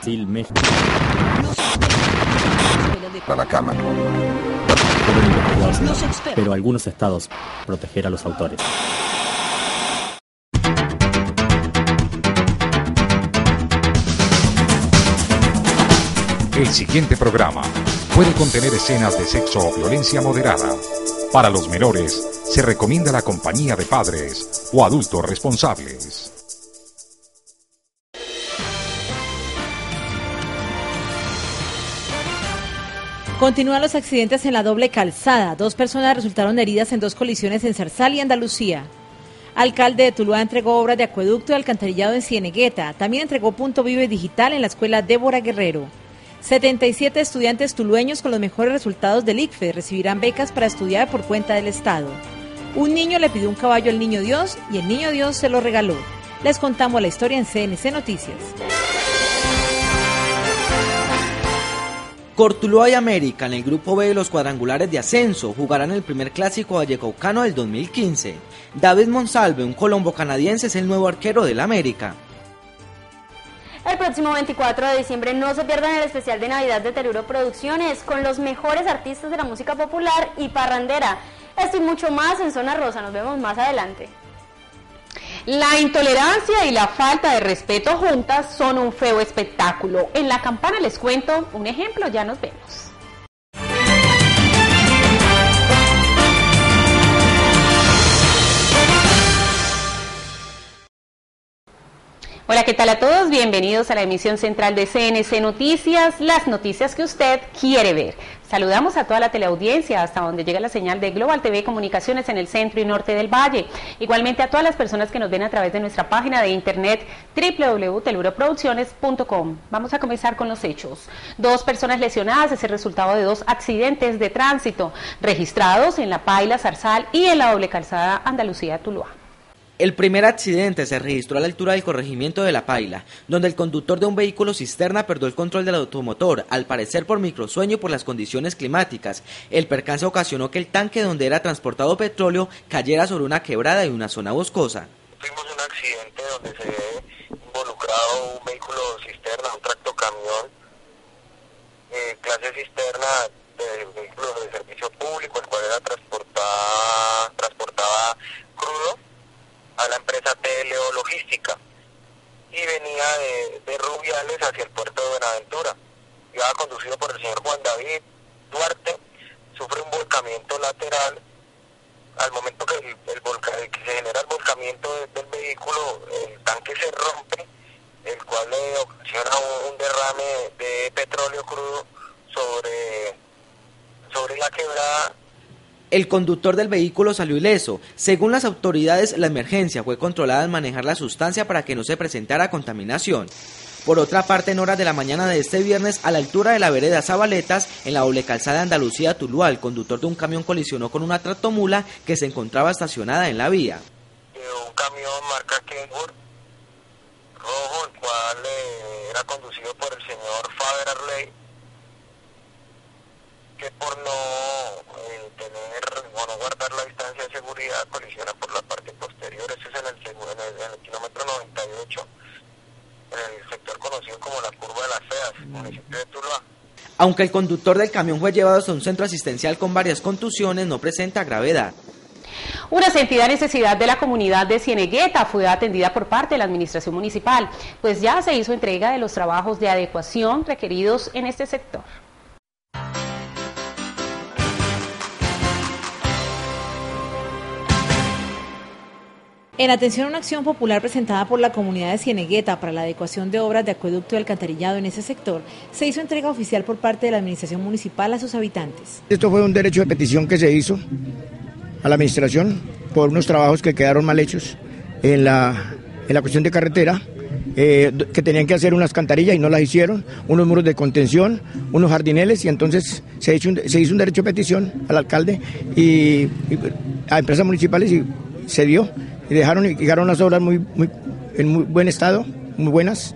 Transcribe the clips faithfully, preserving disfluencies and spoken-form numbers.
Brasil, México. Para la cámara. Pero algunos estados proteger a los autores. El siguiente programa puede contener escenas de sexo o violencia moderada. Para los menores, se recomienda la compañía de padres o adultos responsables. Continúan los accidentes en la doble calzada. Dos personas resultaron heridas en dos colisiones en Zarzal y Andalucía. Alcalde de Tuluá entregó obras de acueducto y alcantarillado en Cienegueta. También entregó Punto Vive Digital en la escuela Débora Guerrero. setenta y siete estudiantes tulueños con los mejores resultados del I C F E recibirán becas para estudiar por cuenta del Estado. Un niño le pidió un caballo al Niño Dios y el Niño Dios se lo regaló. Les contamos la historia en C N C Noticias. Cortuluá y América, en el grupo B de los cuadrangulares de ascenso, jugarán el primer clásico vallecaucano del dos mil quince. David Monsalve, un colombo canadiense, es el nuevo arquero del América. El próximo veinticuatro de diciembre no se pierdan el especial de Navidad de Teluro Producciones con los mejores artistas de la música popular y parrandera. Esto y mucho más en Zona Rosa. Nos vemos más adelante. La intolerancia y la falta de respeto juntas son un feo espectáculo. En La Campana les cuento un ejemplo, ya nos vemos. Hola, ¿qué tal a todos? Bienvenidos a la emisión central de C N C Noticias, las noticias que usted quiere ver. Saludamos a toda la teleaudiencia hasta donde llega la señal de Global T V Comunicaciones en el centro y norte del valle. Igualmente a todas las personas que nos ven a través de nuestra página de internet doble u doble u doble u punto teluro producciones punto com. Vamos a comenzar con los hechos. Dos personas lesionadas es el resultado de dos accidentes de tránsito registrados en La Paila, Zarzal y en la doble calzada Andalucía-Tuluá. El primer accidente se registró a la altura del corregimiento de La Paila, donde el conductor de un vehículo cisterna perdió el control del automotor, al parecer por microsueño por las condiciones climáticas. El percance ocasionó que el tanque donde era transportado petróleo cayera sobre una quebrada y una zona boscosa. Tuvimos un accidente donde se ve involucrado un vehículo cisterna, un tractocamión, eh, clase cisterna de vehículo de servicio público, el cual era transportada, transportaba crudo a la empresa T L O Logística y venía de, de Rubiales hacia el puerto de Buenaventura. Iba conducido por el señor Juan David Duarte, sufre un volcamiento lateral. Al momento que, el, el volca, que se genera el volcamiento de, del vehículo, el tanque se rompe, el cual le ocasiona un, un derrame de petróleo crudo sobre, sobre la quebrada. El conductor del vehículo salió ileso. Según las autoridades, la emergencia fue controlada al manejar la sustancia para que no se presentara contaminación. Por otra parte, en horas de la mañana de este viernes, a la altura de la vereda Zabaletas, en la doble calzada Andalucía-Tuluá, el conductor de un camión colisionó con una tractomula que se encontraba estacionada en la vía. Un camión marca Kenworth rojo, el cual eh, era conducido por el señor Faber Arley, que por no eh, tener o no guardar la distancia de seguridad colisiona por la parte posterior. Eso es en el, en el, en el kilómetro noventa y ocho, en el sector conocido como la Curva de las Feas, municipio de Tuluá. Aunque el conductor del camión fue llevado a un centro asistencial con varias contusiones, no presenta gravedad. Una sentida necesidad de la comunidad de Cienegueta fue atendida por parte de la administración municipal, pues ya se hizo entrega de los trabajos de adecuación requeridos en este sector. En atención a una acción popular presentada por la comunidad de Cienegueta para la adecuación de obras de acueducto y alcantarillado en ese sector, se hizo entrega oficial por parte de la administración municipal a sus habitantes. Esto fue un derecho de petición que se hizo a la administración por unos trabajos que quedaron mal hechos en la, en la cuestión de carretera, eh, que tenían que hacer unas cantarillas y no las hicieron, unos muros de contención, unos jardineles, y entonces se hizo un, se hizo un derecho de petición al alcalde y, y a empresas municipales y se dio. Y dejaron y quedaron las obras muy, muy, en muy buen estado, muy buenas,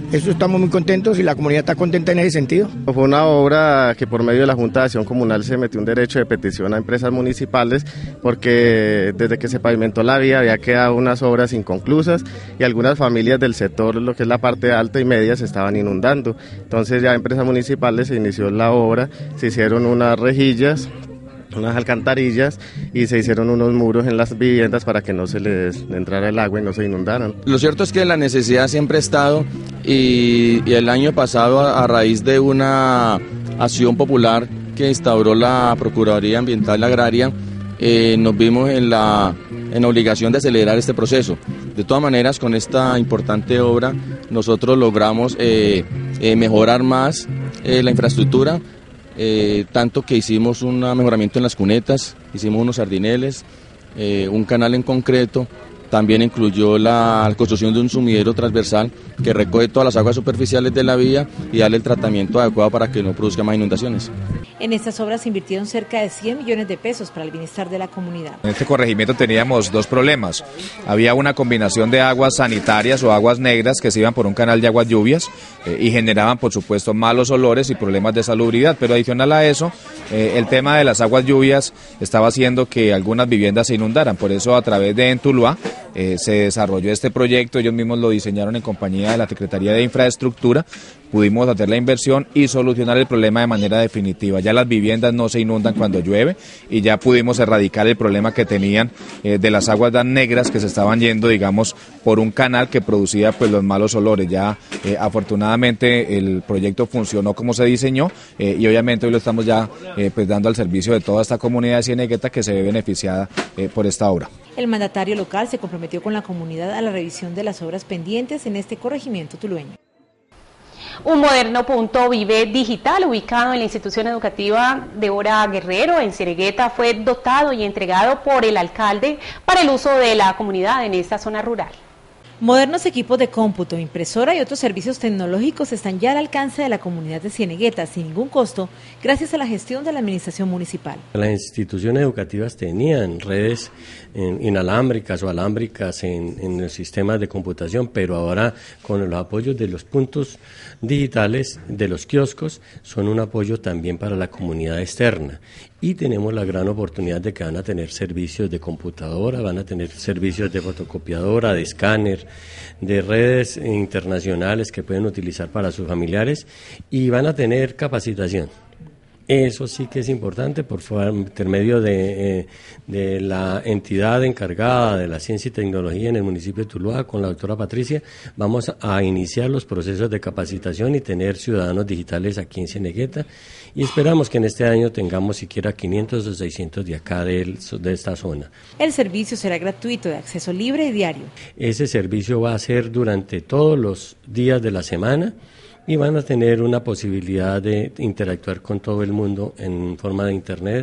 Eso estamos muy contentos y la comunidad está contenta en ese sentido. Fue una obra que por medio de la Junta de Acción Comunal se metió un derecho de petición a empresas municipales porque desde que se pavimentó la vía había quedado unas obras inconclusas y algunas familias del sector, lo que es la parte alta y media, se estaban inundando. Entonces ya empresas municipales se inició la obra, se hicieron unas rejillas, unas alcantarillas y se hicieron unos muros en las viviendas para que no se les entrara el agua y no se inundaran. Lo cierto es que la necesidad siempre ha estado y, y el año pasado a, a raíz de una acción popular que instauró la Procuraduría Ambiental Agraria, eh, nos vimos en la, en la obligación de acelerar este proceso. De todas maneras, con esta importante obra nosotros logramos eh, eh, mejorar más eh, la infraestructura. Eh, tanto que hicimos un mejoramiento en las cunetas, hicimos unos sardineles, eh, un canal en concreto, también incluyó la construcción de un sumidero transversal que recoge todas las aguas superficiales de la vía y darle el tratamiento adecuado para que no produzca más inundaciones. En estas obras se invirtieron cerca de cien millones de pesos para el bienestar de la comunidad. En este corregimiento teníamos dos problemas. Había una combinación de aguas sanitarias o aguas negras que se iban por un canal de aguas lluvias eh, y generaban, por supuesto, malos olores y problemas de salubridad. Pero adicional a eso, eh, el tema de las aguas lluvias estaba haciendo que algunas viviendas se inundaran. Por eso, a través de Entuluá, eh, se desarrolló este proyecto. Ellos mismos lo diseñaron en compañía de la Secretaría de Infraestructura. Pudimos hacer la inversión y solucionar el problema de manera definitiva. Ya las viviendas no se inundan cuando llueve y ya pudimos erradicar el problema que tenían eh, de las aguas tan negras que se estaban yendo, digamos, por un canal que producía pues los malos olores. Ya eh, afortunadamente el proyecto funcionó como se diseñó eh, y obviamente hoy lo estamos ya eh, pues dando al servicio de toda esta comunidad de Cienegueta que se ve beneficiada eh, por esta obra. El mandatario local se comprometió con la comunidad a la revisión de las obras pendientes en este corregimiento tulueño. Un moderno punto Vive digital ubicado en la institución educativa de Hora Guerrero en Cienegueta fue dotado y entregado por el alcalde para el uso de la comunidad en esta zona rural. Modernos equipos de cómputo, impresora y otros servicios tecnológicos están ya al alcance de la comunidad de Cienegueta sin ningún costo gracias a la gestión de la administración municipal. Las instituciones educativas tenían redes en, inalámbricas o alámbricas en, en los sistemas de computación, pero ahora con los apoyos de los puntos digitales, de los kioscos, son un apoyo también para la comunidad externa. Y tenemos la gran oportunidad de que van a tener servicios de computadora, van a tener servicios de fotocopiadora, de escáner, de redes internacionales que pueden utilizar para sus familiares y van a tener capacitación. Eso sí que es importante por intermedio de, eh, de la entidad encargada de la ciencia y tecnología en el municipio de Tuluá, con la doctora Patricia, vamos a iniciar los procesos de capacitación y tener ciudadanos digitales aquí en Cienegueta y esperamos que en este año tengamos siquiera quinientos o seiscientos de acá de, de esta zona. El servicio será gratuito, de acceso libre y diario. Ese servicio va a ser durante todos los días de la semana y van a tener una posibilidad de interactuar con todo el mundo en forma de internet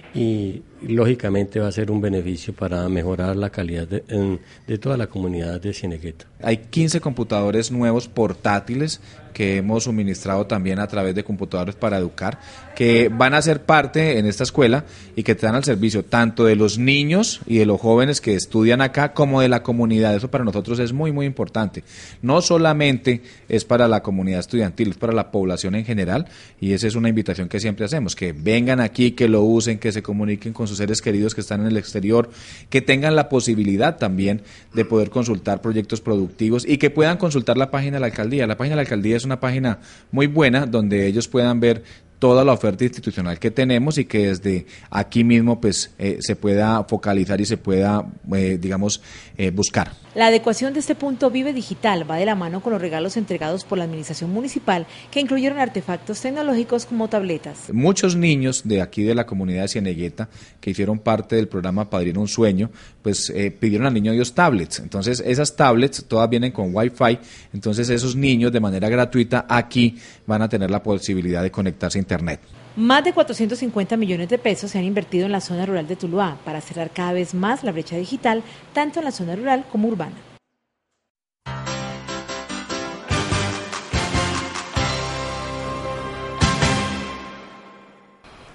y lógicamente va a ser un beneficio para mejorar la calidad de, en, de toda la comunidad de Cienegueta. Hay quince computadores nuevos portátiles que hemos suministrado también a través de Computadores para Educar, que van a ser parte en esta escuela y que están al servicio tanto de los niños y de los jóvenes que estudian acá como de la comunidad. Eso para nosotros es muy muy importante. No solamente es para la comunidad estudiantil, es para la población en general y esa es una invitación que siempre hacemos, que vengan aquí, que lo usen, que se comuniquen con sus seres queridos que están en el exterior, que tengan la posibilidad también de poder consultar proyectos productivos y que puedan consultar la página de la alcaldía. La página de la alcaldía es una página muy buena donde ellos puedan ver toda la oferta institucional que tenemos y que desde aquí mismo pues eh, se pueda focalizar y se pueda, eh, digamos, eh, buscar. La adecuación de este punto Vive Digital va de la mano con los regalos entregados por la administración municipal que incluyeron artefactos tecnológicos como tabletas. Muchos niños de aquí de la comunidad de Cienegueta que hicieron parte del programa Padrino Un Sueño, pues eh, pidieron al niño Dios tablets. Entonces esas tablets todas vienen con Wi-Fi, entonces esos niños de manera gratuita aquí van a tener la posibilidad de conectarse a Internet. Más de cuatrocientos cincuenta millones de pesos se han invertido en la zona rural de Tuluá para cerrar cada vez más la brecha digital, tanto en la zona rural como urbana.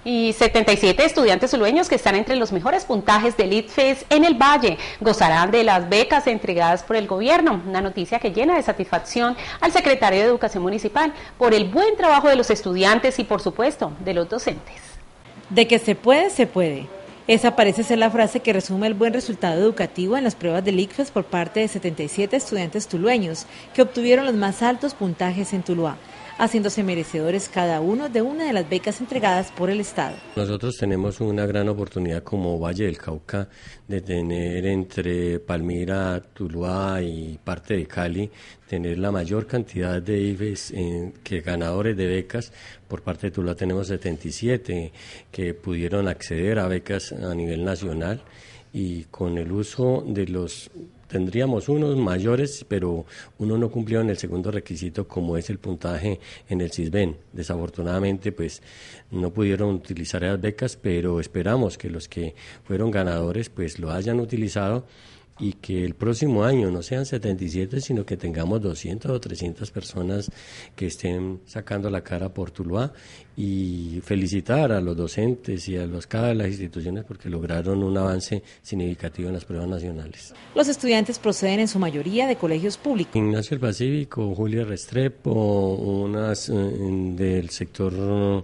Y setenta y siete estudiantes tulueños que están entre los mejores puntajes del ITFES en el Valle gozarán de las becas entregadas por el gobierno. Una noticia que llena de satisfacción al secretario de Educación Municipal por el buen trabajo de los estudiantes y, por supuesto, de los docentes. De que se puede, se puede. Esa parece ser la frase que resume el buen resultado educativo en las pruebas del ICFES por parte de setenta y siete estudiantes tulueños que obtuvieron los más altos puntajes en Tuluá, haciéndose merecedores cada uno de una de las becas entregadas por el Estado. Nosotros tenemos una gran oportunidad como Valle del Cauca de tener entre Palmira, Tuluá y parte de Cali, tener la mayor cantidad de I F E S eh, que ganadores de becas. Por parte de Tuluá tenemos setenta y siete que pudieron acceder a becas a nivel nacional, y con el uso de los... Tendríamos unos mayores, pero uno no cumplió en el segundo requisito, como es el puntaje en el CISBEN. Desafortunadamente, pues no pudieron utilizar esas becas, pero esperamos que los que fueron ganadores pues lo hayan utilizado, y que el próximo año no sean setenta y siete, sino que tengamos doscientas o trescientas personas que estén sacando la cara por Tuluá, y felicitar a los docentes y a los cada de las instituciones porque lograron un avance significativo en las pruebas nacionales. Los estudiantes proceden en su mayoría de colegios públicos. Ignacio el Pacífico, Julia Restrepo, unas eh, del sector uh,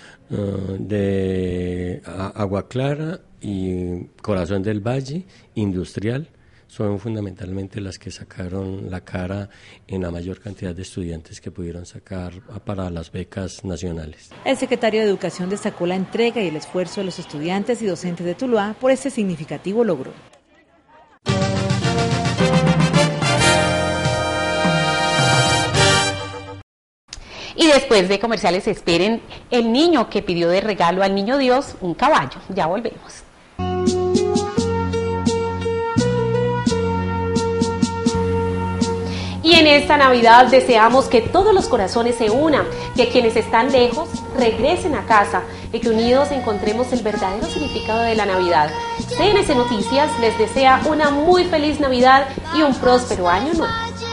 de Agua Clara y Corazón del Valle, Industrial, son fundamentalmente las que sacaron la cara en la mayor cantidad de estudiantes que pudieron sacar para las becas nacionales. El secretario de Educación destacó la entrega y el esfuerzo de los estudiantes y docentes de Tuluá por este significativo logro. Y después de comerciales, esperen el niño que pidió de regalo al niño Dios un caballo. Ya volvemos. Y en esta Navidad deseamos que todos los corazones se unan, que quienes están lejos regresen a casa y que unidos encontremos el verdadero significado de la Navidad. C N C Noticias les desea una muy feliz Navidad y un próspero año nuevo.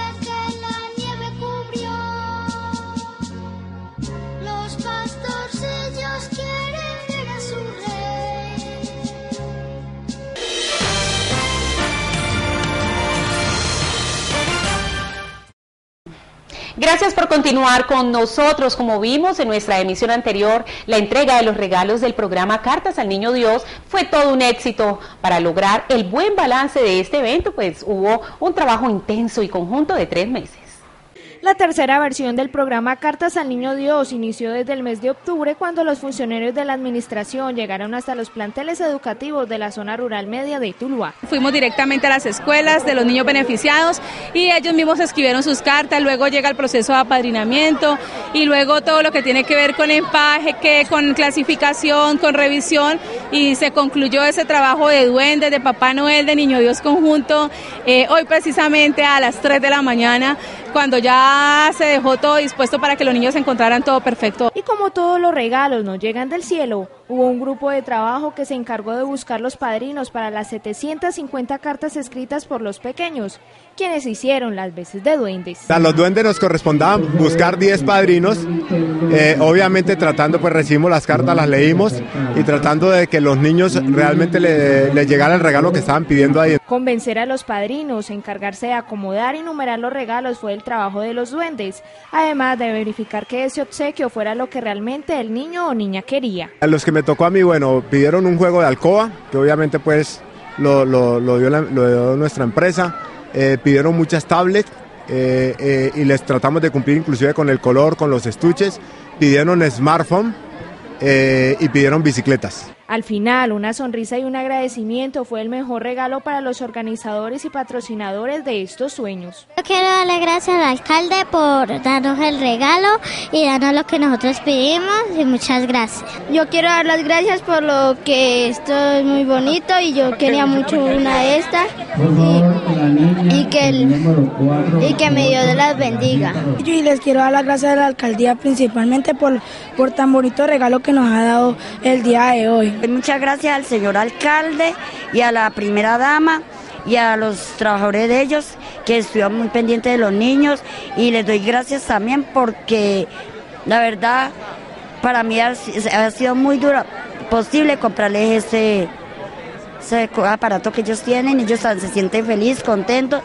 Gracias por continuar con nosotros. Como vimos en nuestra emisión anterior, la entrega de los regalos del programa Cartas al Niño Dios fue todo un éxito. Para lograr el buen balance de este evento, pues hubo un trabajo intenso y conjunto de tres meses. La tercera versión del programa Cartas al Niño Dios inició desde el mes de octubre, cuando los funcionarios de la administración llegaron hasta los planteles educativos de la zona rural media de Tuluá. Fuimos directamente a las escuelas de los niños beneficiados y ellos mismos escribieron sus cartas. Luego llega el proceso de apadrinamiento y luego todo lo que tiene que ver con empaque, con clasificación, con revisión, y se concluyó ese trabajo de duendes, de Papá Noel, de Niño Dios conjunto, eh, hoy precisamente a las tres de la mañana, cuando ya se dejó todo dispuesto para que los niños encontraran todo perfecto. Y como todos los regalos no llegan del cielo, hubo un grupo de trabajo que se encargó de buscar los padrinos para las setecientas cincuenta cartas escritas por los pequeños, quienes hicieron las veces de duendes. A los duendes nos correspondía buscar diez padrinos, eh, obviamente tratando, pues recibimos las cartas, las leímos y tratando de que los niños realmente le, le llegara el regalo que estaban pidiendo ahí. Convencer a los padrinos, encargarse de acomodar y numerar los regalos fue el trabajo de los duendes, además de verificar que ese obsequio fuera lo que realmente el niño o niña quería. A los que me tocó a mí, bueno, pidieron un juego de alcoba, que obviamente pues lo, lo, lo, dio, la, lo dio nuestra empresa. Eh, pidieron muchas tablets eh, eh, y les tratamos de cumplir inclusive con el color, con los estuches. Pidieron smartphone eh, y pidieron bicicletas. Al final, una sonrisa y un agradecimiento fue el mejor regalo para los organizadores y patrocinadores de estos sueños. Yo quiero darle gracias al alcalde por darnos el regalo y darnos lo que nosotros pedimos, y muchas gracias. Yo quiero dar las gracias por lo que esto es muy bonito y yo quería mucho una de estas y, y, que, el, y que me Dios las bendiga. Y les quiero dar las gracias a la alcaldía principalmente por, por tan bonito regalo que nos ha dado el día de hoy. Muchas gracias al señor alcalde y a la primera dama y a los trabajadores de ellos que estuvieron muy pendientes de los niños, y les doy gracias también porque la verdad para mí ha, ha sido muy dura posible comprarles ese, ese aparato que ellos tienen, ellos se sienten felices, contentos.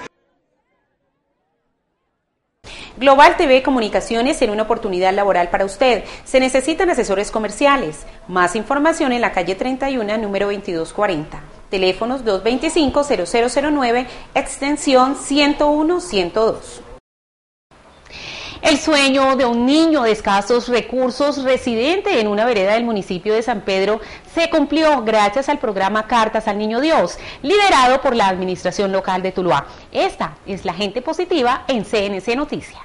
Global T V Comunicaciones tiene una oportunidad laboral para usted. Se necesitan asesores comerciales. Más información en la calle treinta y uno, número veintidós cuarenta. Teléfonos dos dos cinco, cero cero cero nueve, extensión ciento uno, ciento dos. El sueño de un niño de escasos recursos residente en una vereda del municipio de San Pedro se cumplió gracias al programa Cartas al Niño Dios, liderado por la administración local de Tuluá. Esta es la gente positiva en C N C Noticias.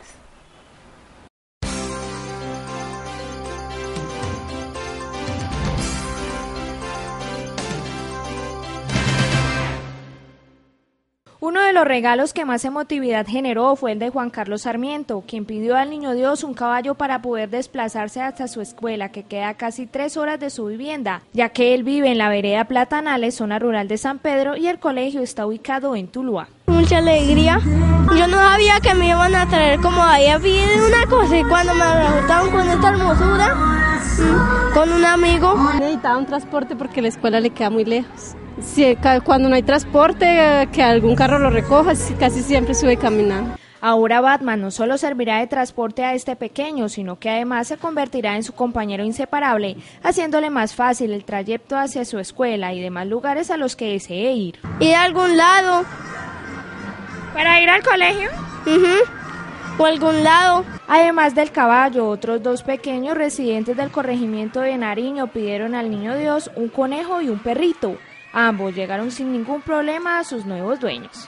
Uno de los regalos que más emotividad generó fue el de Juan Carlos Sarmiento, quien pidió al Niño Dios un caballo para poder desplazarse hasta su escuela, que queda a casi tres horas de su vivienda, ya que él vive en la vereda Platanales, zona rural de San Pedro, y el colegio está ubicado en Tuluá. Mucha alegría. Yo no sabía que me iban a traer, como había pedido una cosa, y cuando me resultaron con esta hermosura, con un amigo. Necesitaba un transporte porque la escuela le queda muy lejos. Si, cuando no hay transporte, que algún carro lo recoja, casi siempre sube caminando. Ahora Batman no solo servirá de transporte a este pequeño, sino que además se convertirá en su compañero inseparable, haciéndole más fácil el trayecto hacia su escuela y demás lugares a los que desee ir. ¿Ir a algún lado? ¿Para ir al colegio? Uh-huh. O a algún lado. Además del caballo, otros dos pequeños residentes del corregimiento de Nariño pidieron al Niño Dios un conejo y un perrito. Ambos llegaron sin ningún problema a sus nuevos dueños.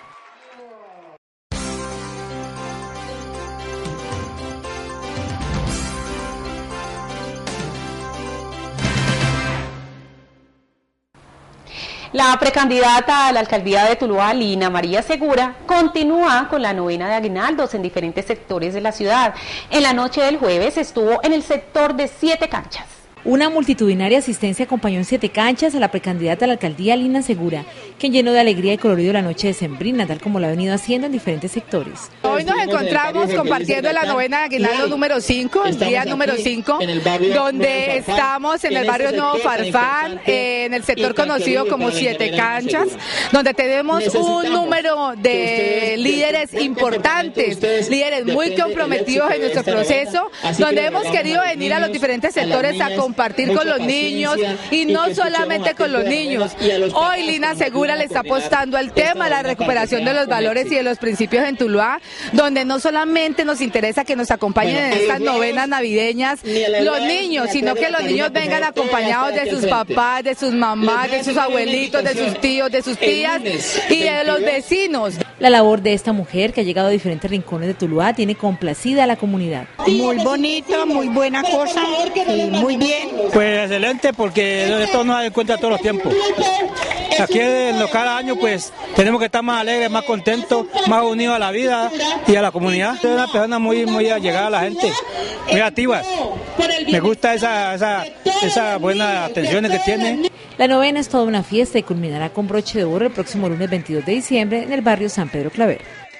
La precandidata a la alcaldía de Tuluá, Lina María Segura, continúa con la novena de aguinaldos en diferentes sectores de la ciudad. En la noche del jueves estuvo en el sector de Siete Canchas. Una multitudinaria asistencia acompañó en Siete Canchas a la precandidata a la alcaldía Lina Segura, quien llenó de alegría y colorido la noche decembrina, tal como lo ha venido haciendo en diferentes sectores. Hoy nos encontramos compartiendo la novena de aguinaldo número cinco, el día número cinco, donde estamos en el barrio Nuevo Farfán, en el sector conocido como Siete Canchas, donde tenemos un número de líderes importantes, líderes muy comprometidos en nuestro proceso, donde hemos querido venir a los diferentes sectores a compartir compartir con los niños y no solamente con los niños. Hoy Lina Segura le está apostando al tema de la recuperación de los valores y de los principios en Tuluá, donde no solamente nos interesa que nos acompañen en estas novenas navideñas los niños, sino que los niños vengan acompañados de sus papás, de sus mamás, de sus abuelitos, de sus tíos, de sus tías y de los vecinos. La labor de esta mujer, que ha llegado a diferentes rincones de Tuluá, tiene complacida a la comunidad. Muy bonito, muy buena cosa y muy bien. Pues excelente, porque esto nos da cuenta todos los tiempos. Aquí en los cada año pues tenemos que estar más alegres, más contentos, más unidos a la vida y a la comunidad. Soy una persona muy, muy allegada a la gente, muy activas. Me gusta esa, esa, esa buena atención que tiene. La novena es toda una fiesta y culminará con broche de oro el próximo lunes veintidós de diciembre en el barrio San Pedro Claver.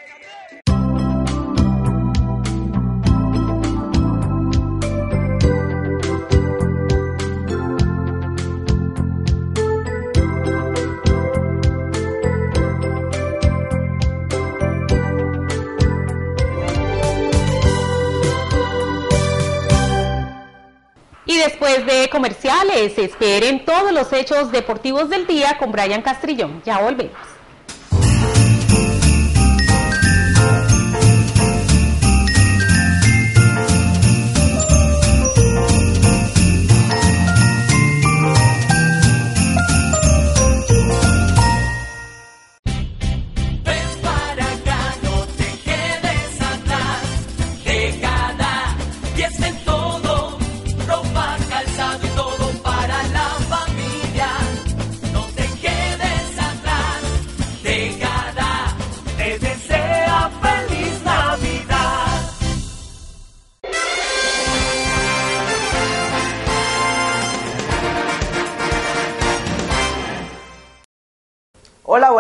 Y después de comerciales, esperen todos los hechos deportivos del día con Brian Castrillón. Ya volvemos.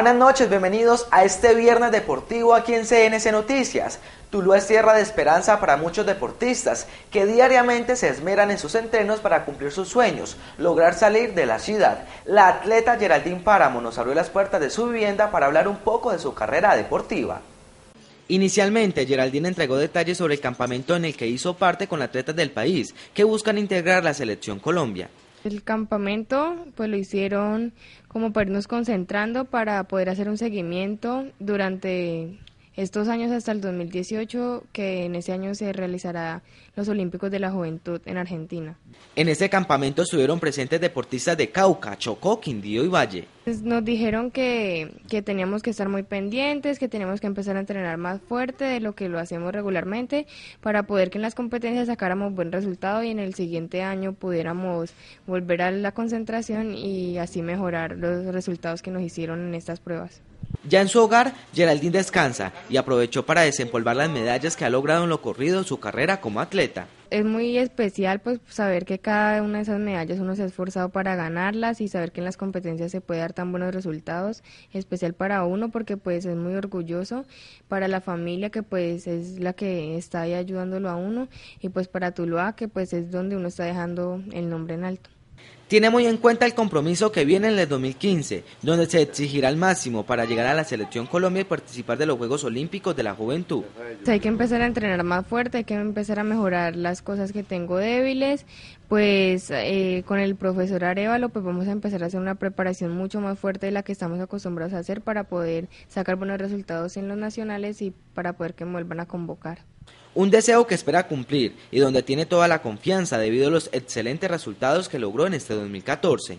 Buenas noches, bienvenidos a este viernes deportivo aquí en C N C Noticias. Tuluá es tierra de esperanza para muchos deportistas que diariamente se esmeran en sus entrenos para cumplir sus sueños, lograr salir de la ciudad. La atleta Geraldine Páramo nos abrió las puertas de su vivienda para hablar un poco de su carrera deportiva. Inicialmente, Geraldine entregó detalles sobre el campamento en el que hizo parte con atletas del país que buscan integrar la selección Colombia. El campamento pues lo hicieron como para irnos concentrando para poder hacer un seguimiento durante estos años hasta el dos mil dieciocho, que en ese año se realizará los Olímpicos de la Juventud en Argentina. En este campamento estuvieron presentes deportistas de Cauca, Chocó, Quindío y Valle. Nos dijeron que, que teníamos que estar muy pendientes, que teníamos que empezar a entrenar más fuerte de lo que lo hacemos regularmente para poder que en las competencias sacáramos buen resultado y en el siguiente año pudiéramos volver a la concentración y así mejorar los resultados que nos hicieron en estas pruebas. Ya en su hogar, Geraldine descansa y aprovechó para desempolvar las medallas que ha logrado en lo corrido en su carrera como atleta. Es muy especial pues saber que cada una de esas medallas uno se ha esforzado para ganarlas y saber que en las competencias se puede dar tan buenos resultados, especial para uno porque pues es muy orgulloso, para la familia que pues es la que está ahí ayudándolo a uno y pues para Tuluá que pues es donde uno está dejando el nombre en alto. Tiene muy en cuenta el compromiso que viene en el dos mil quince, donde se exigirá el máximo para llegar a la selección Colombia y participar de los Juegos Olímpicos de la Juventud. Hay que empezar a entrenar más fuerte, hay que empezar a mejorar las cosas que tengo débiles, pues eh, con el profesor Arevalo pues vamos a empezar a hacer una preparación mucho más fuerte de la que estamos acostumbrados a hacer para poder sacar buenos resultados en los nacionales y para poder que me vuelvan a convocar. Un deseo que espera cumplir y donde tiene toda la confianza debido a los excelentes resultados que logró en este dos mil catorce.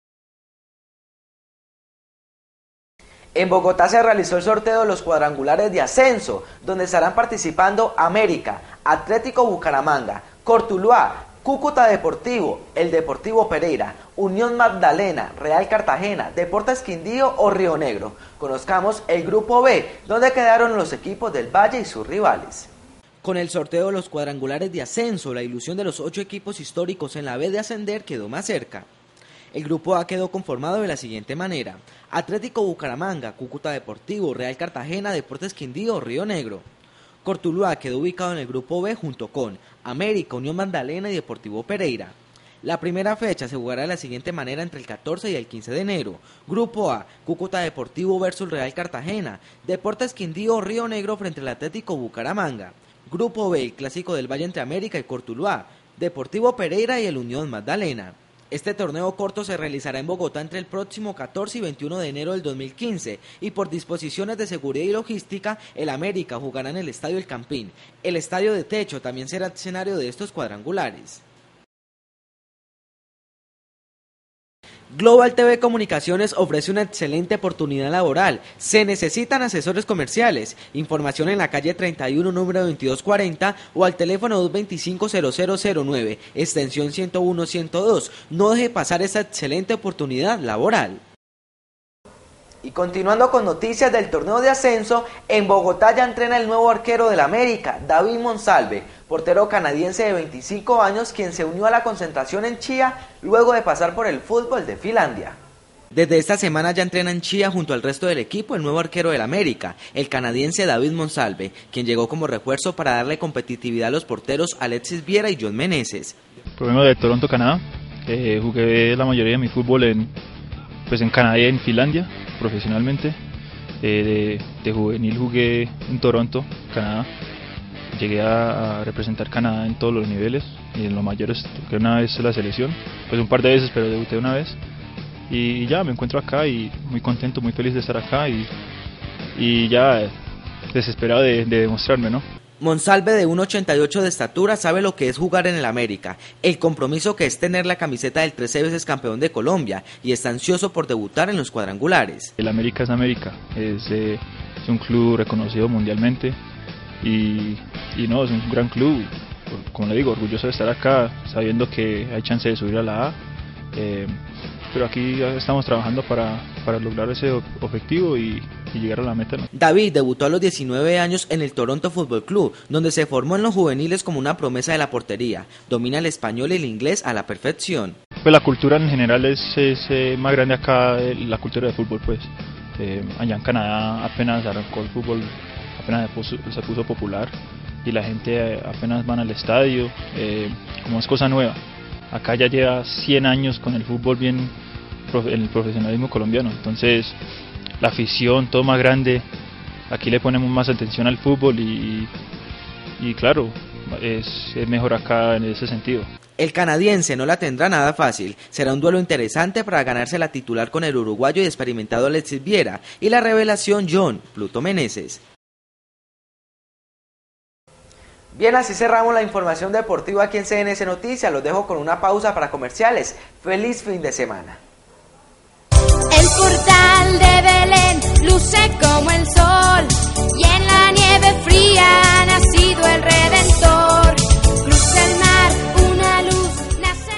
En Bogotá se realizó el sorteo de los cuadrangulares de ascenso, donde estarán participando América, Atlético Bucaramanga, Cortuluá, Cúcuta Deportivo, el Deportivo Pereira, Unión Magdalena, Real Cartagena, Deportes Quindío o Río Negro. Conozcamos el Grupo B, donde quedaron los equipos del Valle y sus rivales. Con el sorteo de los cuadrangulares de ascenso, la ilusión de los ocho equipos históricos en la B de ascender quedó más cerca. El Grupo A quedó conformado de la siguiente manera: Atlético Bucaramanga, Cúcuta Deportivo, Real Cartagena, Deportes Quindío, Río Negro. Cortuluá quedó ubicado en el Grupo B junto con América, Unión Magdalena y Deportivo Pereira. La primera fecha se jugará de la siguiente manera entre el catorce y el quince de enero. Grupo A, Cúcuta Deportivo versus Real Cartagena, Deportes Quindío, Río Negro frente al Atlético Bucaramanga. Grupo B, el clásico del Valle entre América y Cortuluá, Deportivo Pereira y el Unión Magdalena. Este torneo corto se realizará en Bogotá entre el próximo catorce y veintiuno de enero del dos mil quince y por disposiciones de seguridad y logística, el América jugará en el Estadio El Campín. El Estadio de Techo también será escenario de estos cuadrangulares. Global T V Comunicaciones ofrece una excelente oportunidad laboral. Se necesitan asesores comerciales. Información en la calle treinta y uno, número veintidós cuarenta o al teléfono dos dos cinco, cero cero cero nueve, extensión ciento uno, ciento dos. No deje pasar esta excelente oportunidad laboral. Y continuando con noticias del torneo de ascenso, en Bogotá ya entrena el nuevo arquero del América, David Monsalve, portero canadiense de veinticinco años, quien se unió a la concentración en Chía luego de pasar por el fútbol de Finlandia. Desde esta semana ya entrena en Chía junto al resto del equipo el nuevo arquero del América, el canadiense David Monsalve, quien llegó como refuerzo para darle competitividad a los porteros Alexis Viera y John Meneses. Provengo de Toronto, Canadá. Eh, jugué la mayoría de mi fútbol en, pues en Canadá y en Finlandia, profesionalmente. Eh, de, de juvenil jugué en Toronto, Canadá. Llegué a, a representar Canadá en todos los niveles y en los mayores toqué una vez la selección, pues un par de veces, pero debuté una vez. Y ya me encuentro acá y muy contento, muy feliz de estar acá y, y ya desesperado de, de demostrarme, ¿no? Monsalve, de uno ochenta y ocho de estatura, sabe lo que es jugar en el América, el compromiso que es tener la camiseta del trece veces campeón de Colombia y está ansioso por debutar en los cuadrangulares. El América es América, es, eh, es un club reconocido mundialmente y, y no, es un gran club, como le digo, orgulloso de estar acá, sabiendo que hay chance de subir a la A, eh, pero aquí estamos trabajando para, para lograr ese objetivo y, y llegar a la meta, ¿no? David debutó a los diecinueve años en el Toronto Football Club, donde se formó en los juveniles como una promesa de la portería. Domina el español y el inglés a la perfección. Pues la cultura en general es, es eh, más grande acá, la cultura de fútbol, pues. Eh, allá en Canadá apenas arrancó el fútbol, apenas se puso, se puso popular y la gente apenas van al estadio, eh, como es cosa nueva. Acá ya lleva cien años con el fútbol bien, el profesionalismo colombiano, entonces la afición, todo más grande, aquí le ponemos más atención al fútbol y, y claro, es, es mejor acá en ese sentido. El canadiense no la tendrá nada fácil, será un duelo interesante para ganarse la titular con el uruguayo y experimentado Alexis Viera y la revelación John Pluto Meneses. Bien, así cerramos la información deportiva aquí en C N C Noticias. Los dejo con una pausa para comerciales. Feliz fin de semana. El portal de Belén luce como el sol y en la nieve fría ha nacido el Redentor. Cruza el mar, una luz nace.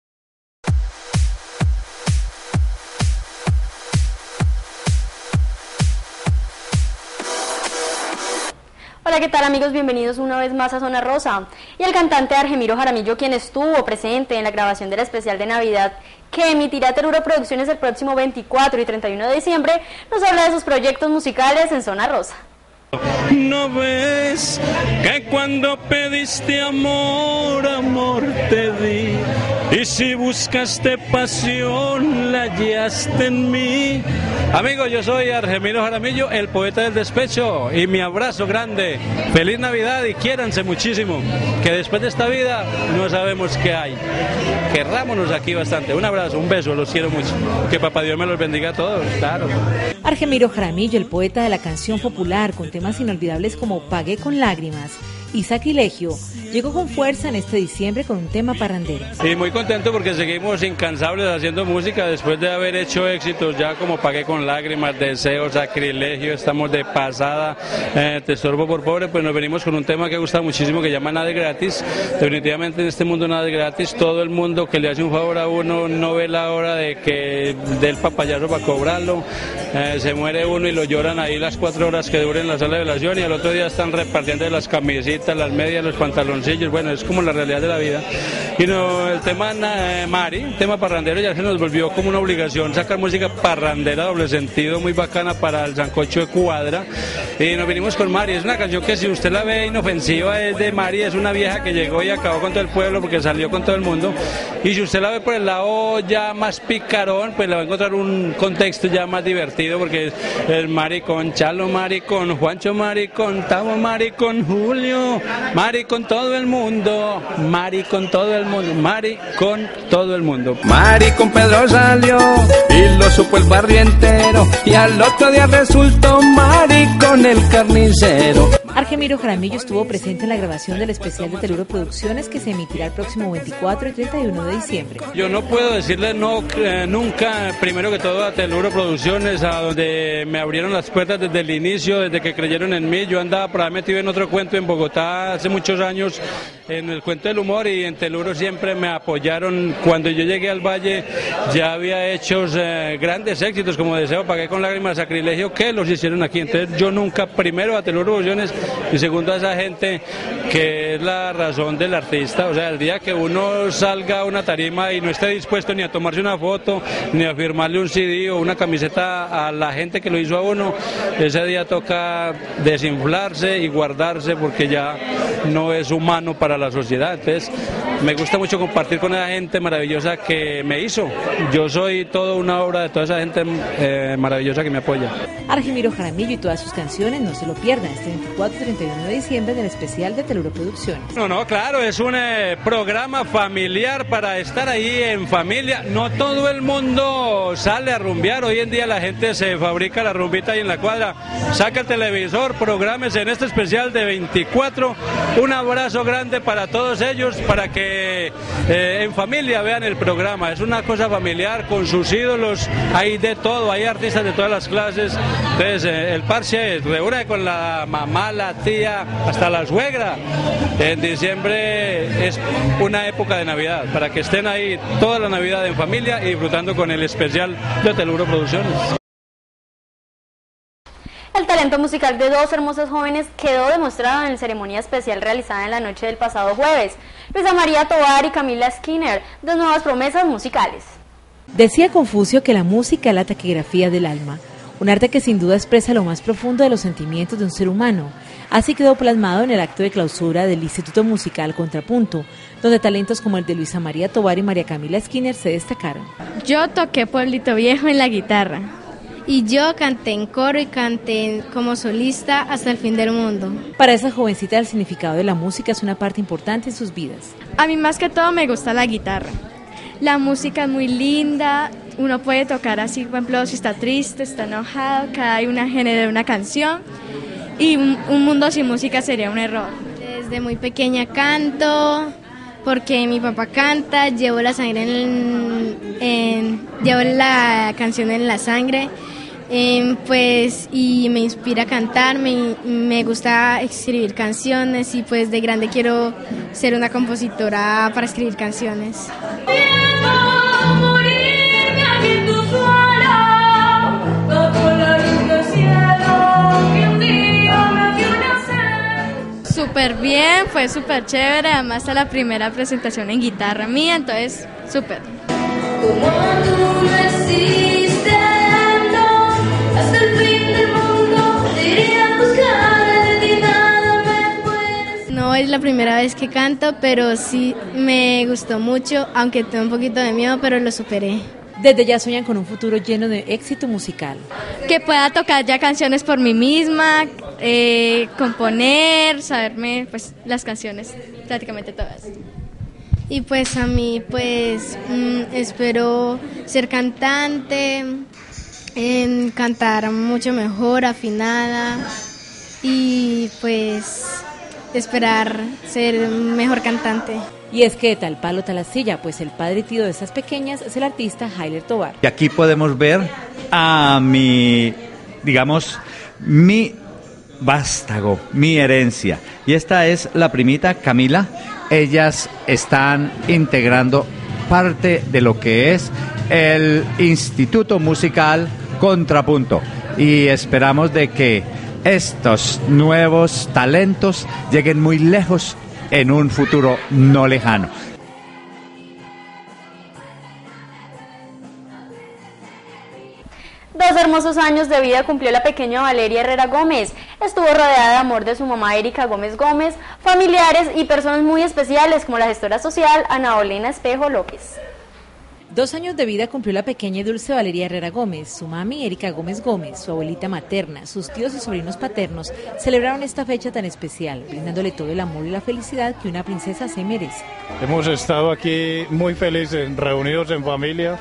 Hola, ¿qué tal amigos? Bienvenidos una vez más a Zona Rosa. Y el cantante Argemiro Jaramillo, quien estuvo presente en la grabación del especial de Navidad que emitirá Teluro Producciones el próximo veinticuatro y treinta y uno de diciembre, nos habla de sus proyectos musicales en Zona Rosa. ¿No ves que cuando pediste amor, amor te di? Y si buscaste pasión, la hallaste en mí. Amigos, yo soy Argemiro Jaramillo, el poeta del despecho, y mi abrazo grande. Feliz Navidad y quiéranse muchísimo, que después de esta vida no sabemos qué hay. Querrámonos aquí bastante. Un abrazo, un beso, los quiero mucho. Que papá Dios me los bendiga a todos, claro. Argemiro Jaramillo, el poeta de la canción popular, con temas inolvidables como Pagué con lágrimas y Sacrilegio, llegó con fuerza en este diciembre con un tema parrandero. Y muy contento porque seguimos incansables haciendo música después de haber hecho éxitos ya como Pagué con lágrimas, Deseo, Sacrilegio, estamos de pasada, eh, Te estorbo por pobre, pues nos venimos con un tema que gusta muchísimo que llama Nada es gratis. Definitivamente en este mundo nada es gratis, todo el mundo que le hace un favor a uno no ve la hora de que dé el papayazo para cobrarlo, eh, se muere uno y lo lloran ahí las cuatro horas que duren la sala de velación y al otro día están repartiendo las camisetas, las medias, los pantaloncillos, bueno, es como la realidad de la vida. Y no, el tema eh, Mari, el tema parrandero, ya se nos volvió como una obligación sacar música parrandera, doble sentido, muy bacana para el sancocho de cuadra. Y nos vinimos con Mari, es una canción que si usted la ve inofensiva, es de Mari, es una vieja que llegó y acabó con todo el pueblo porque salió con todo el mundo. Y si usted la ve por el lado ya más picarón, pues le va a encontrar un contexto ya más divertido porque es el Mari con Chalo, Mari con Juancho, Mari con Tavo, Mari con Julio, Mari con todo el mundo, Mari con todo el mundo, Mari con todo el mundo. Mari con Pedro salió y lo supo el barrio entero y al otro día resultó Mari con el carnicero. Argemiro Jaramillo estuvo presente en la grabación del especial de Teluro Producciones que se emitirá el próximo veinticuatro y treinta y uno de diciembre. Yo no puedo decirle no eh, nunca, primero que todo a Teluro Producciones, a donde me abrieron las puertas desde el inicio, desde que creyeron en mí. Yo andaba por ahí metido en otro cuento en Bogotá hace muchos años, en el cuento del humor, y en Teluro siempre me apoyaron. Cuando yo llegué al Valle ya había hecho eh, grandes éxitos como Deseo, Pagué con lágrimas, Sacrilegio, que los hicieron aquí. Entonces yo nunca, primero a Teluro Producciones y segundo a esa gente que es la razón del artista. O sea, el día que uno salga a una tarima y no esté dispuesto ni a tomarse una foto, ni a firmarle un C D o una camiseta a la gente que lo hizo a uno, ese día toca desinflarse y guardarse porque ya no es humano para la sociedad. Entonces me gusta mucho compartir con esa gente maravillosa que me hizo. Yo soy toda una obra de toda esa gente eh, maravillosa que me apoya. Argemiro Jaramillo y todas sus canciones no se lo pierdan este veinticuatro y treinta y uno de diciembre del especial de Teluro Producciones. No, no, claro, es un eh, programa familiar para estar ahí en familia. No todo el mundo sale a rumbear. Hoy en día la gente se fabrica la rumbita ahí en la cuadra. Saca el televisor, prográmese en este especial de veinticuatro. Un abrazo grande para todos ellos, para que eh, en familia vean el programa. Es una cosa familiar con sus ídolos. Hay de todo, hay artistas de todas las clases. Entonces eh, el parche reúne con la mamá, la tía, hasta la suegra. En diciembre es una época de Navidad, para que estén ahí toda la Navidad en familia y disfrutando con el especial de Teluro Producciones. El talento musical de dos hermosos jóvenes quedó demostrado en la ceremonia especial realizada en la noche del pasado jueves. Luisa María Tovar y Camila Skinner, dos nuevas promesas musicales. Decía Confucio que la música es la taquigrafía del alma, un arte que sin duda expresa lo más profundo de los sentimientos de un ser humano. Así quedó plasmado en el acto de clausura del Instituto Musical Contrapunto, donde talentos como el de Luisa María Tovar y María Camila Skinner se destacaron. Yo toqué Pueblito Viejo en la guitarra. Y yo canté en coro y canté como solista hasta el fin del mundo. Para esa jovencita el significado de la música es una parte importante en sus vidas. A mí más que todo me gusta la guitarra. La música es muy linda, uno puede tocar así, por ejemplo, si está triste, está enojado, cada una genera una canción y un, un mundo sin música sería un error. Desde muy pequeña canto, porque mi papá canta, llevo la sangre en, en llevo la canción en la sangre. Eh, pues y me inspira a cantar, me, me gusta escribir canciones y pues de grande quiero ser una compositora para escribir canciones. Súper bien, fue súper chévere, además está la primera presentación en guitarra mía, entonces súper. Hasta el fin del mundo te iré a buscar, de ti nada me puedes. No es la primera vez que canto, pero sí me gustó mucho, aunque tengo un poquito de miedo, pero lo superé. Desde ya sueñan con un futuro lleno de éxito musical. Que pueda tocar ya canciones por mí misma, eh, componer, saberme pues las canciones, prácticamente todas. Y pues a mí pues mmm, espero ser cantante, en cantar mucho mejor, afinada y pues esperar ser mejor cantante. Y es que de tal palo tal astilla, pues el padre y tío de estas pequeñas es el artista Heiler Tovar. Y aquí podemos ver a mi, digamos, mi vástago, mi herencia. Y esta es la primita Camila. Ellas están integrando parte de lo que es el Instituto Musical Contrapunto y esperamos de que estos nuevos talentos lleguen muy lejos en un futuro no lejano. Dos hermosos años de vida cumplió la pequeña Valeria Herrera Gómez. Estuvo rodeada de amor de su mamá Erika Gómez Gómez, familiares y personas muy especiales como la gestora social Ana Olena Espejo López. Dos años de vida cumplió la pequeña y dulce Valeria Herrera Gómez. Su mami, Erika Gómez Gómez, su abuelita materna, sus tíos y sobrinos paternos celebraron esta fecha tan especial, brindándole todo el amor y la felicidad que una princesa se merece. Hemos estado aquí muy felices, reunidos en familia,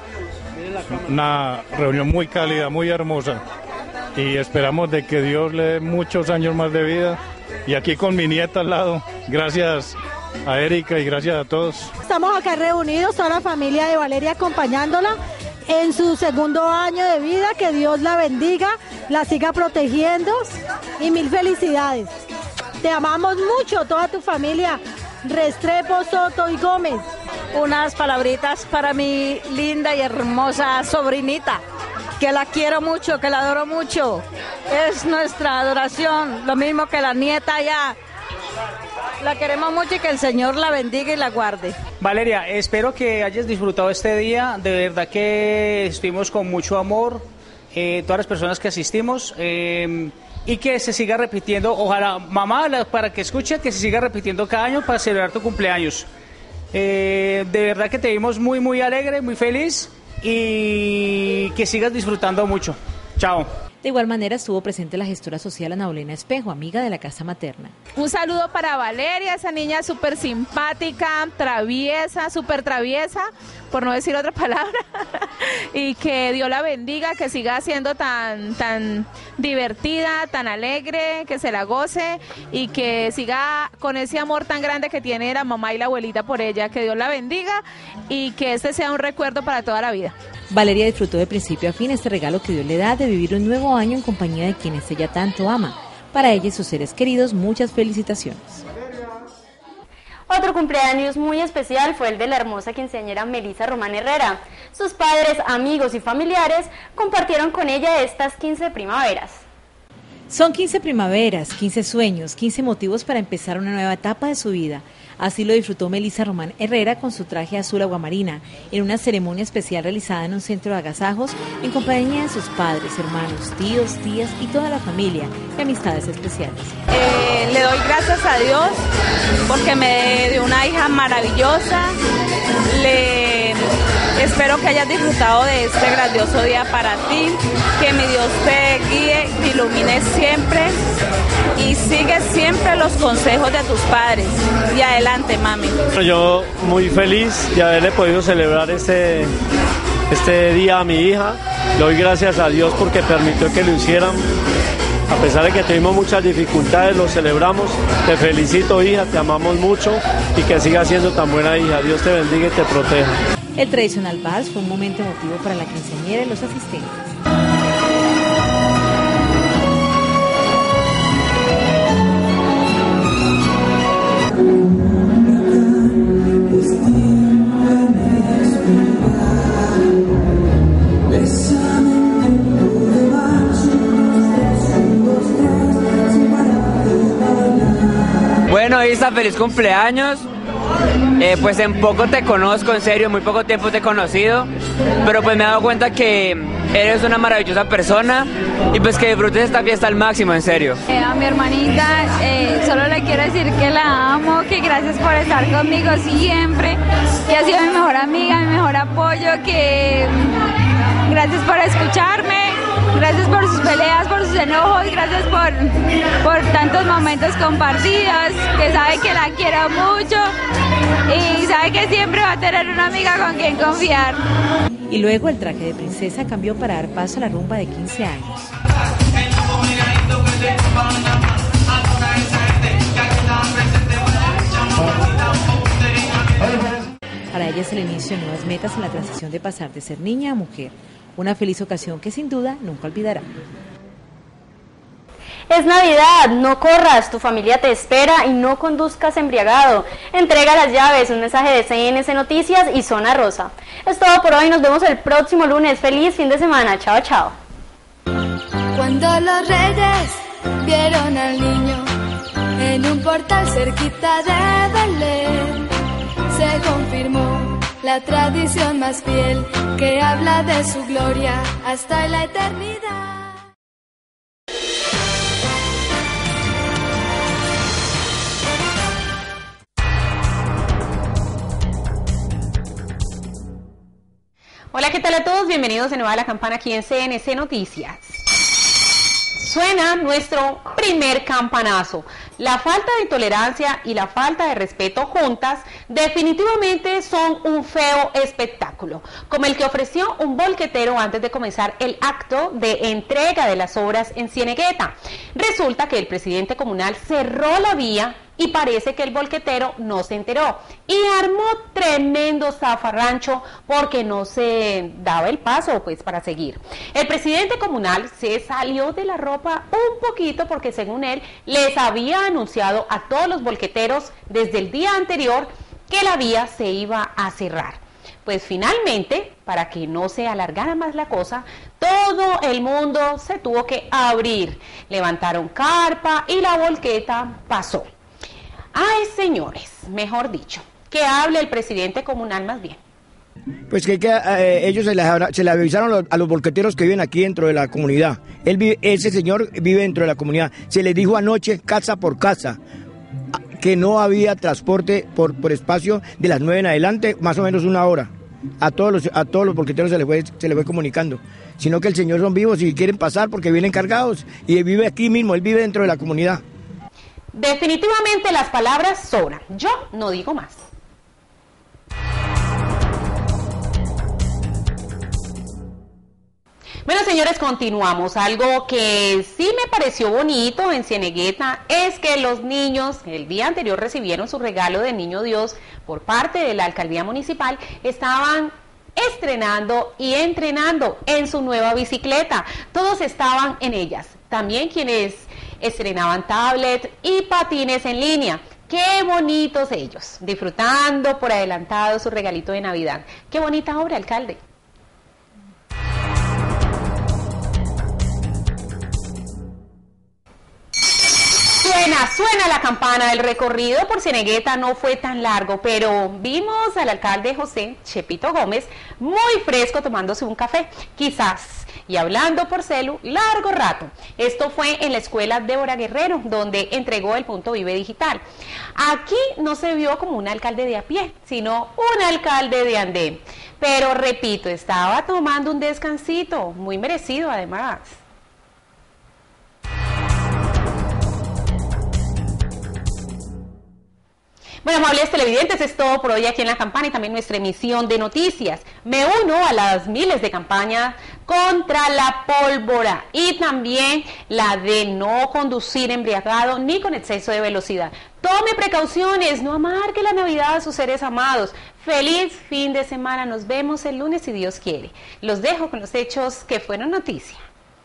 una reunión muy cálida, muy hermosa, y esperamos de que Dios le dé muchos años más de vida, y aquí con mi nieta al lado, gracias a Erika y gracias a todos. Estamos acá reunidos, toda la familia de Valeria acompañándola en su segundo año de vida, que Dios la bendiga, la siga protegiendo y mil felicidades. Te amamos mucho, toda tu familia, Restrepo, Soto y Gómez. Unas palabritas para mi linda y hermosa sobrinita, que la quiero mucho, que la adoro mucho. Es nuestra adoración, lo mismo que la nieta ya. La queremos mucho y que el Señor la bendiga y la guarde. Valeria, espero que hayas disfrutado este día, de verdad que estuvimos con mucho amor, eh, todas las personas que asistimos, eh, y que se siga repitiendo, ojalá, mamá, para que escuche, que se siga repitiendo cada año para celebrar tu cumpleaños. Eh, de verdad que te vimos muy, muy alegre, muy feliz, y que sigas disfrutando mucho. Chao. De igual manera estuvo presente la gestora social Ana Olena Espejo, amiga de la casa materna. Un saludo para Valeria, esa niña súper simpática, traviesa, súper traviesa, por no decir otra palabra, y que Dios la bendiga, que siga siendo tan, tan divertida, tan alegre, que se la goce y que siga con ese amor tan grande que tiene la mamá y la abuelita por ella, que Dios la bendiga y que este sea un recuerdo para toda la vida. Valeria disfrutó de principio a fin este regalo que Dios le da de vivir un nuevo año en compañía de quienes ella tanto ama. Para ella y sus seres queridos, muchas felicitaciones. Otro cumpleaños muy especial fue el de la hermosa quinceañera Melissa Román Herrera. Sus padres, amigos y familiares compartieron con ella estas quince primaveras. Son quince primaveras, quince sueños, quince motivos para empezar una nueva etapa de su vida. Así lo disfrutó Melissa Román Herrera con su traje azul aguamarina en una ceremonia especial realizada en un centro de agasajos en compañía de sus padres, hermanos, tíos, tías y toda la familia y amistades especiales. Eh, le doy gracias a Dios porque me dio una hija maravillosa. Le espero que hayas disfrutado de este grandioso día para ti, que mi Dios te guíe, te ilumine siempre y sigue siempre los consejos de tus padres. Y adelante, mami. Yo muy feliz de haberle podido celebrar este, este día a mi hija. Le doy gracias a Dios porque permitió que lo hicieran. A pesar de que tuvimos muchas dificultades, lo celebramos. Te felicito, hija, te amamos mucho y que sigas siendo tan buena hija. Dios te bendiga y te proteja. El tradicional vals fue un momento emotivo para la quinceañera y los asistentes. Bueno, Isa, feliz cumpleaños. Eh, pues en poco te conozco, en serio, muy poco tiempo te he conocido, pero pues me he dado cuenta que eres una maravillosa persona y pues que disfrutes esta fiesta al máximo, en serio. Eh, a mi hermanita eh, solo le quiero decir que la amo, que gracias por estar conmigo siempre, que ha sido mi mejor amiga, mi mejor apoyo, que gracias por escucharme, gracias por sus peleas, por sus enojos, gracias por, por tantos momentos compartidos, que sabe que la quiero mucho y sabe que siempre va a tener una amiga con quien confiar. Y luego el traje de princesa cambió para dar paso a la rumba de quince años. Para ella es el inicio de nuevas metas en la transición de pasar de ser niña a mujer. Una feliz ocasión que sin duda nunca olvidará. Es Navidad, no corras, tu familia te espera y no conduzcas embriagado. Entrega las llaves, un mensaje de C N C Noticias y Zona Rosa. Es todo por hoy, nos vemos el próximo lunes. Feliz fin de semana, chao, chao. Cuando los reyes vieron al niño en un portal cerquita de Belén, se confirmó la tradición más fiel que habla de su gloria hasta la eternidad. Hola, ¿qué tal a todos? Bienvenidos de nuevo a La Campana aquí en C N C Noticias. Suena nuestro primer campanazo. La falta de tolerancia y la falta de respeto juntas definitivamente son un feo espectáculo, como el que ofreció un bolquetero antes de comenzar el acto de entrega de las obras en Cienegueta. Resulta que el presidente comunal cerró la vía y parece que el bolquetero no se enteró y armó tremendo zafarrancho porque no se daba el paso pues para seguir. El presidente comunal se salió de la ropa un poquito porque según él les había anunciado a todos los bolqueteros desde el día anterior que la vía se iba a cerrar. Pues finalmente, para que no se alargara más la cosa, todo el mundo se tuvo que abrir. Levantaron carpa y la volqueta pasó. Ay, señores, mejor dicho, que hable el presidente comunal más bien. Pues que, que eh, ellos se le, se le avisaron los, a los bolqueteros que viven aquí dentro de la comunidad. Él vive, ese señor vive dentro de la comunidad. Se les dijo anoche, casa por casa, que no había transporte por, por espacio de las nueve en adelante, más o menos una hora. A todos los, a todos los bolqueteros se les fue, se les fue comunicando. Sino que el señor son vivos y quieren pasar porque vienen cargados. Y él vive aquí mismo, él vive dentro de la comunidad. Definitivamente las palabras sobran. Yo no digo más. Bueno, señores, continuamos. Algo que sí me pareció bonito en Cienegueta es que los niños el día anterior recibieron su regalo de Niño Dios por parte de la alcaldía municipal. Estaban estrenando y entrenando en su nueva bicicleta. Todos estaban en ellas. También quienes estrenaban tablet y patines en línea. Qué bonitos ellos, disfrutando por adelantado su regalito de Navidad. Qué bonita obra, alcalde. Suena, suena la campana. El recorrido por Cienegueta no fue tan largo, pero vimos al alcalde José Chepito Gómez muy fresco tomándose un café, quizás, y hablando por celu largo rato. Esto fue en la escuela Débora Guerrero, donde entregó el Punto Vive Digital. Aquí no se vio como un alcalde de a pie, sino un alcalde de andén. Pero repito, estaba tomando un descansito, muy merecido además. Bueno, amables televidentes, es todo por hoy aquí en La Campana y también nuestra emisión de noticias. Me uno a las miles de campañas contra la pólvora y también la de no conducir embriagado ni con exceso de velocidad. Tome precauciones, no amargue la Navidad a sus seres amados. Feliz fin de semana, nos vemos el lunes si Dios quiere. Los dejo con los hechos que fueron noticia.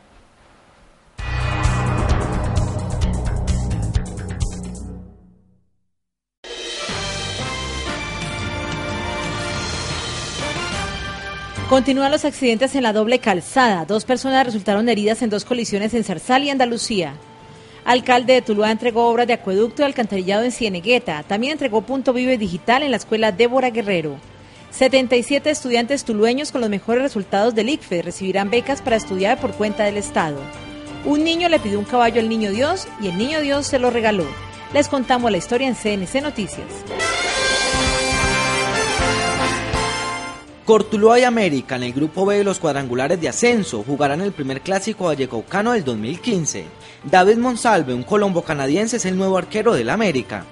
Continúan los accidentes en la doble calzada. Dos personas resultaron heridas en dos colisiones en Zarzal y Andalucía. Alcalde de Tuluá entregó obras de acueducto y alcantarillado en Cienegueta. También entregó Punto Vive Digital en la escuela Débora Guerrero. setenta y siete estudiantes tulueños con los mejores resultados del I C F E D recibirán becas para estudiar por cuenta del Estado. Un niño le pidió un caballo al Niño Dios y el Niño Dios se lo regaló. Les contamos la historia en C N C Noticias. Cortuluá y América en el grupo B de los cuadrangulares de ascenso jugarán el primer clásico vallecaucano del dos mil quince. David Monsalve, un colombo canadiense, es el nuevo arquero del América.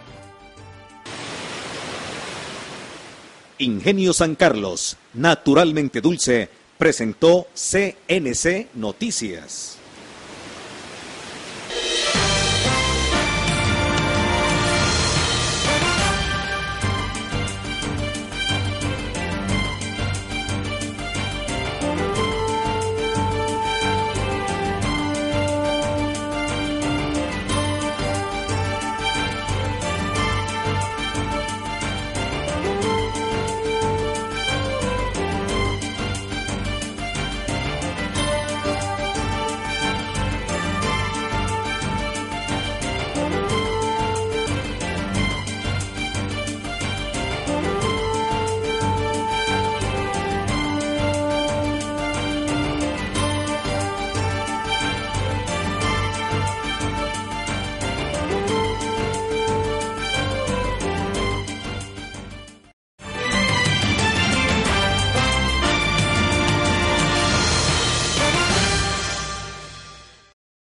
Ingenio San Carlos, naturalmente dulce, presentó C N C Noticias.